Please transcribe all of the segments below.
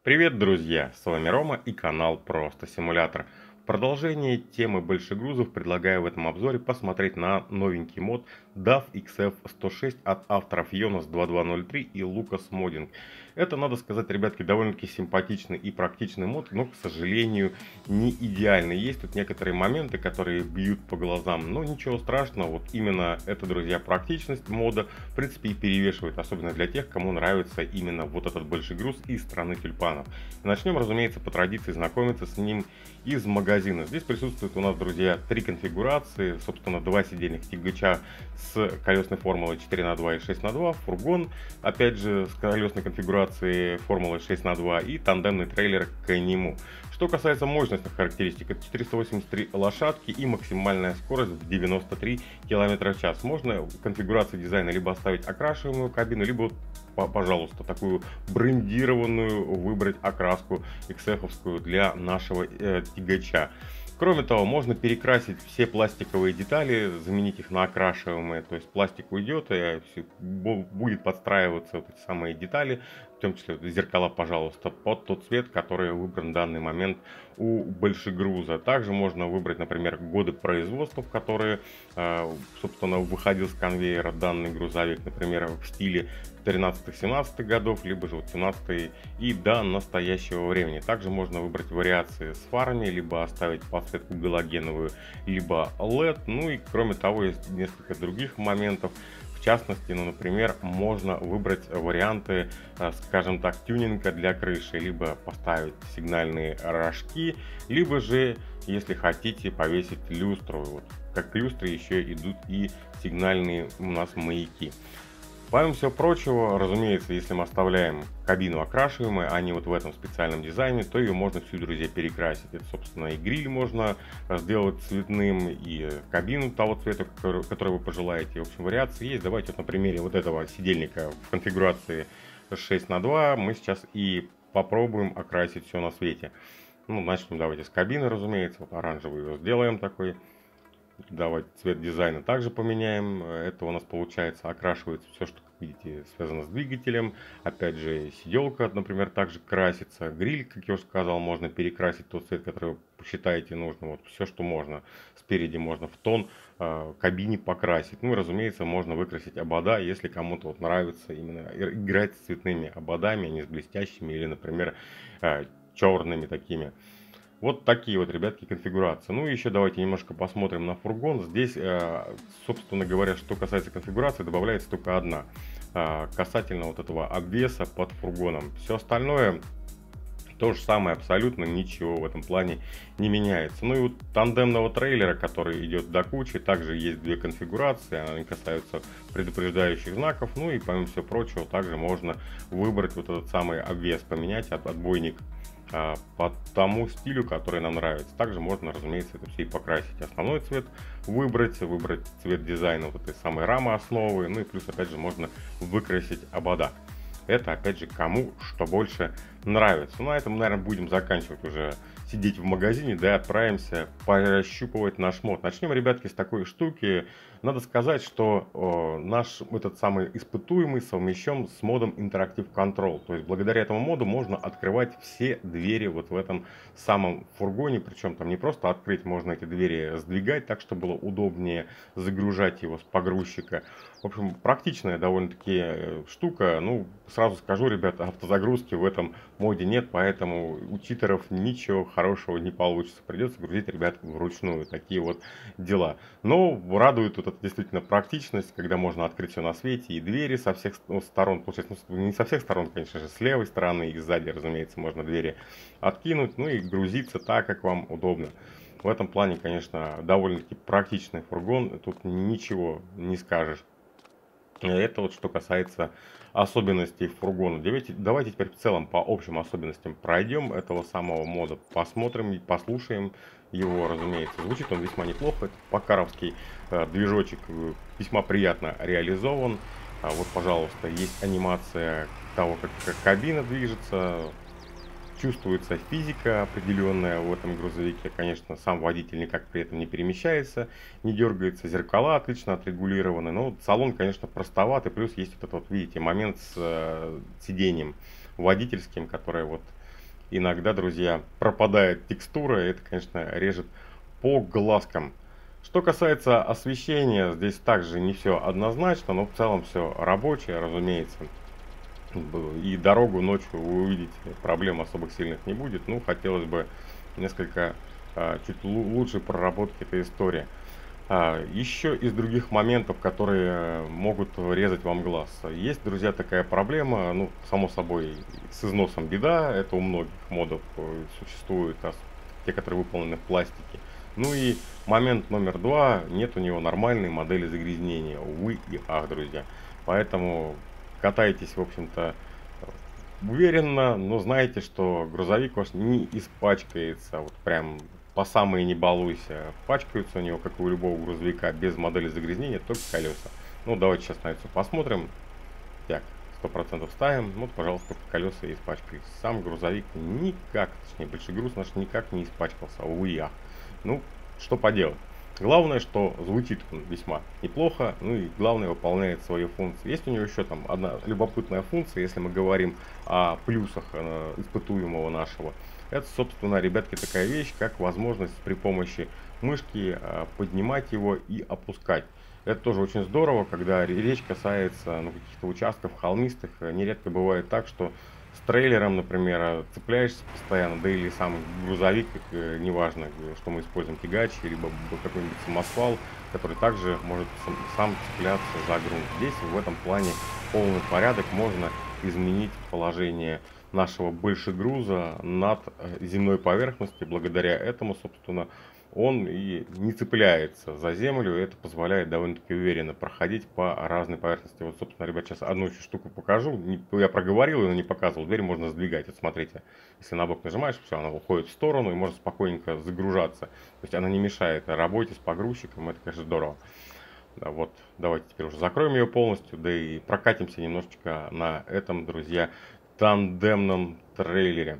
Привет, друзья! С вами Рома и канал Просто Симулятор. В продолжение темы большегрузов предлагаю в этом обзоре посмотреть на новенький мод DAF XF106 от авторов Jonas 2203 и Lucas Modding. Это, надо сказать, ребятки, довольно-таки симпатичный и практичный мод, но, к сожалению, не идеальный. Есть тут некоторые моменты, которые бьют по глазам, но ничего страшного. Вот именно это, друзья, практичность мода, в принципе, и перевешивает, особенно для тех, кому нравится именно вот этот большегруз из страны тюльпанов. Начнем, разумеется, по традиции знакомиться с ним из магазина. Здесь присутствует у нас, друзья, три конфигурации, собственно, два сидельных тягача с колесной формулой 4х2 и 6х2, фургон, опять же, с колесной конфигурацией формулы 6х2 и тандемный трейлер к нему. Что касается мощностных характеристик, это 483 лошадки и максимальная скорость в 93 км в час. Можно в конфигурации дизайна либо оставить окрашиваемую кабину, либо, пожалуйста, такую брендированную выбрать окраску XF-овскую для нашего тягача. Кроме того, можно перекрасить все пластиковые детали, заменить их на окрашиваемые, то есть пластик уйдет и будет подстраиваться вот эти самые детали, в том числе зеркала, пожалуйста, под тот цвет, который выбран в данный момент у большегруза. Также можно выбрать, например, годы производства, в которые, собственно, выходил с конвейера данный грузовик, например, в стиле 13-17 годов, либо же 17 и до настоящего времени. Также можно выбрать вариации с фарами, либо оставить подсветку галогеновую, либо LED. Ну и кроме того, есть несколько других моментов. В частности, например, можно выбрать варианты, скажем так, тюнинга для крыши, либо поставить сигнальные рожки, либо же, если хотите, повесить люстру. Вот, как к люстре еще идут и сигнальные у нас маяки. Помимо всего прочего, разумеется, если мы оставляем кабину окрашиваемой, а не вот в этом специальном дизайне, то ее можно всю, друзья, перекрасить. Это, собственно, и гриль можно сделать цветным, и кабину того цвета, который вы пожелаете. В общем, вариации есть. Давайте вот на примере вот этого сидельника в конфигурации 6х2 мы сейчас и попробуем окрасить все на свете. Ну, начнем давайте с кабины, разумеется. Вот оранжевый его сделаем такой. Давайте цвет дизайна также поменяем. Это у нас получается окрашивается все, что, как видите, связано с двигателем. Опять же, сиделка, например, также красится. Гриль, как я уже сказал, можно перекрасить тот цвет, который вы посчитаете нужным. Вот все, что можно. Спереди можно в тон кабине покрасить. Ну и, разумеется, можно выкрасить обода, если кому-то вот нравится именно играть с цветными ободами, а не с блестящими или, например, черными такими. Вот такие вот, ребятки, конфигурации. Ну и еще давайте немножко посмотрим на фургон. Здесь, собственно говоря, что касается конфигурации, добавляется только одна. Касательно вот этого обвеса под фургоном. Все остальное то же самое абсолютно, ничего в этом плане не меняется. Ну и у тандемного трейлера, который идет до кучи, также есть две конфигурации, они касаются предупреждающих знаков. Ну и помимо всего прочего, также можно выбрать вот этот самый обвес, поменять отбойник по тому стилю, который нам нравится. Также можно, разумеется, это все и покрасить. Основной цвет выбрать цвет дизайна вот этой самой рамы основы, ну и плюс, опять же, можно выкрасить обода. Это, опять же, кому что больше нравится. Ну, на этом, наверное, будем заканчивать уже сидеть в магазине, да, и отправимся прощупывать наш мод. Начнем, ребятки, с такой штуки. Надо сказать, что наш этот самый испытуемый совмещен с модом Interactive Control. То есть, благодаря этому моду можно открывать все двери вот в этом самом фургоне. Причем там не просто открыть, можно эти двери сдвигать так, чтобы было удобнее загружать его с погрузчика. В общем, практичная довольно-таки штука. Ну, сразу скажу, ребята, автозагрузки в этом моде нет, поэтому у читеров ничего хорошего не получится. Придется грузить, ребят, вручную. Такие вот дела. Но радует вот это действительно практичность, когда можно открыть все на свете, и двери со всех сторон, получается, ну, не со всех сторон, конечно же, с левой стороны и сзади, разумеется, можно двери откинуть, ну и грузиться так, как вам удобно. В этом плане, конечно, довольно-таки практичный фургон, тут ничего не скажешь. Это вот что касается особенностей фургона. Давайте теперь в целом по общим особенностям пройдем этого самого мода, посмотрим и послушаем его, разумеется. Звучит он весьма неплохо, это покаровский движочек весьма приятно реализован. Вот, пожалуйста, есть анимация того, как кабина движется. Чувствуется физика определенная в этом грузовике. Конечно, сам водитель никак при этом не перемещается, не дергается. Зеркала отлично отрегулированы. Но салон, конечно, простоват. И плюс есть вот этот, вот, видите, момент с сиденьем водительским, которое вот иногда, друзья, пропадает текстура, и это, конечно, режет по глазкам. Что касается освещения, здесь также не все однозначно, но в целом все рабочее, разумеется. И дорогу ночью вы увидите, проблем особых сильных не будет. Ну, хотелось бы несколько чуть лучше проработки этой истории. Еще из других моментов, которые могут резать вам глаз. Есть, друзья, такая проблема, ну, само собой, с износом беда, это у многих модов существует, те, которые выполнены в пластике. Ну и момент номер два, нет у него нормальной модели загрязнения, увы и ах, друзья. Поэтому катайтесь, в общем-то, уверенно, но знаете, что грузовик ваш не испачкается, вот прям по самые не балуйся. Пачкаются у него, как и у любого грузовика, без модели загрязнения, только колеса. Ну, давайте сейчас на это все посмотрим. Так, 100% ставим. Вот, пожалуйста, только колеса испачкались. Сам грузовик никак, точнее, большой груз наш никак не испачкался, увы и ах. Ну, что поделать. Главное, что звучит он весьма неплохо, ну и главное, выполняет свои функции. Есть у него еще там одна любопытная функция, если мы говорим о плюсах испытуемого нашего. Это, собственно, ребятки, такая вещь, как возможность при помощи мышки поднимать его и опускать. Это тоже очень здорово, когда речь касается каких-то участков холмистых. Нередко бывает так, что с трейлером, например, цепляешься постоянно, да или сам грузовик, неважно, что мы используем, тягач, либо какой-нибудь самосвал, который также может сам цепляться за грунт. Здесь в этом плане полный порядок, можно изменить положение нашего большегруза над земной поверхностью. Благодаря этому, собственно, он и не цепляется за землю, и это позволяет довольно-таки уверенно проходить по разной поверхности. Вот, собственно, ребят, сейчас одну еще штуку покажу. Я проговорил ее, но не показывал. Дверь можно сдвигать. Вот смотрите, если на бок нажимаешь, все, она уходит в сторону, и можно спокойненько загружаться. То есть она не мешает работе с погрузчиком, это, конечно, здорово. Да, вот, давайте теперь уже закроем ее полностью, да и прокатимся немножечко на этом, друзья, тандемном трейлере.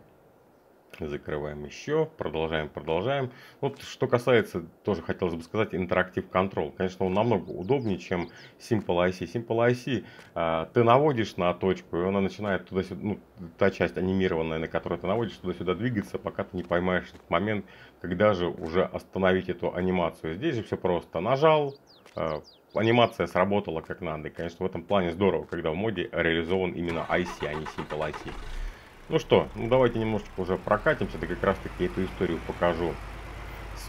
Закрываем еще, продолжаем. Вот что касается, тоже хотелось бы сказать, Interactive Control. Конечно, он намного удобнее, чем Simple IC. Simple IC ты наводишь на точку, и она начинает туда-сюда, ну, та часть анимированная, на которую ты наводишь, туда-сюда двигаться, пока ты не поймаешь этот момент, когда же уже остановить эту анимацию. Здесь же все просто. Нажал, анимация сработала как надо. И, конечно, в этом плане здорово, когда в моде реализован именно IC, а не Simple IC. Ну что, ну давайте немножечко уже прокатимся, да как раз таки эту историю покажу с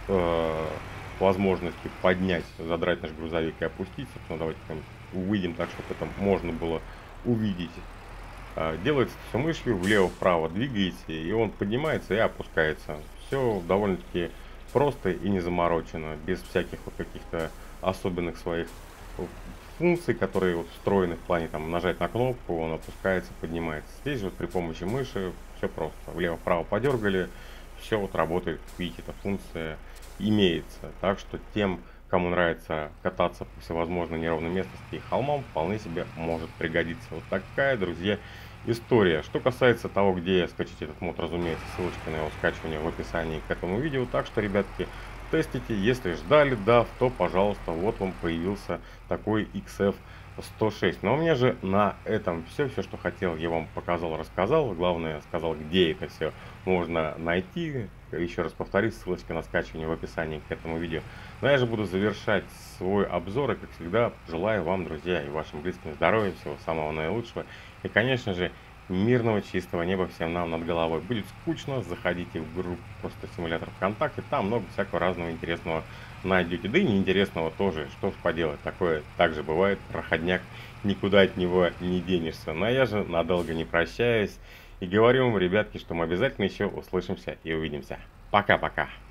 возможностью поднять, задрать наш грузовик и опустить. Собственно, давайте там выйдем так, чтобы это можно было увидеть. Делается все мышью, влево-вправо двигаете, и он поднимается и опускается. Все довольно-таки просто и не заморочено, без всяких вот каких-то особенных своих функций, которые вот встроены в плане там нажать на кнопку, он опускается, поднимается. Здесь же вот при помощи мыши все просто. Влево-вправо подергали, все вот работает. Видите, эта функция имеется. Так что тем, кому нравится кататься по всевозможной неровной местности и холмам, вполне себе может пригодиться. Вот такая, друзья, история. Что касается того, где скачать этот мод, разумеется, ссылочка на его скачивание в описании к этому видео. Так что, ребятки, тестите. Если ждали DAF, то, пожалуйста, вот вам появился такой XF106. Но у меня же на этом все, что хотел, я вам показал, рассказал. Главное, сказал, где это все можно найти. Еще раз повторюсь, ссылочка на скачивание в описании к этому видео. Но я же буду завершать свой обзор, и, как всегда, желаю вам, друзья, и вашим близким здоровья, всего самого наилучшего. И, конечно же, мирного чистого неба всем нам над головой. Будет скучно, заходите в группу просто симулятор ВКонтакте, там много всякого разного интересного найдете. Да и неинтересного тоже, что ж поделать, такое также бывает, проходняк, никуда от него не денешься. Но я же надолго не прощаюсь и говорю вам, ребятки, что мы обязательно еще услышимся и увидимся. Пока-пока.